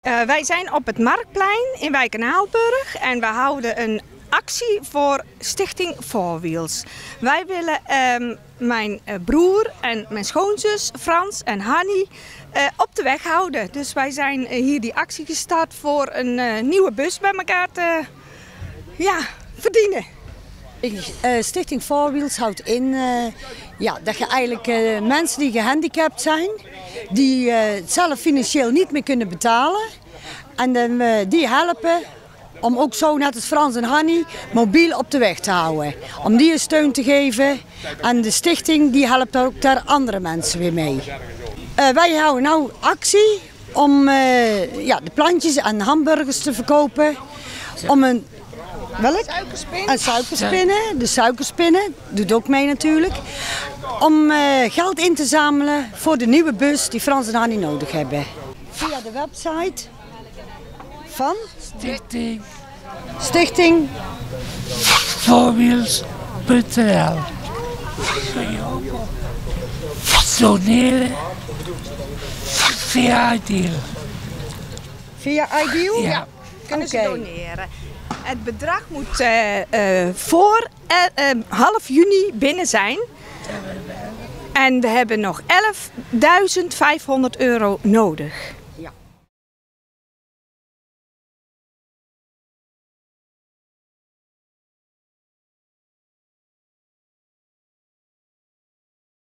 Wij zijn op het Marktplein in Wijk en Haalburg en we houden een actie voor Stichting Four Wheels. Wij willen mijn broer en mijn schoonzus Frans en Hanny op de weg houden. Dus wij zijn hier die actie gestart voor een nieuwe bus bij elkaar te verdienen. Stichting Four Wheels houdt in dat je eigenlijk mensen die gehandicapt zijn, die het zelf financieel niet meer kunnen betalen, en die helpen om ook zo net als Frans en Hanny mobiel op de weg te houden. Om die een steun te geven en de stichting die helpt ook daar andere mensen weer mee. Wij houden nou actie om de plantjes en hamburgers te verkopen. Om een suikerspinnen. De suikerspinnen doet ook mee natuurlijk. Om geld in te zamelen voor de nieuwe bus die Frans en Hanny nodig hebben. Via de website van Stichting Fourwheels.nl. Doneren via Ideal. Via Ideal? Ja, kunnen ze doneren. Het bedrag moet voor half juni binnen zijn. En we hebben nog €11.500 nodig.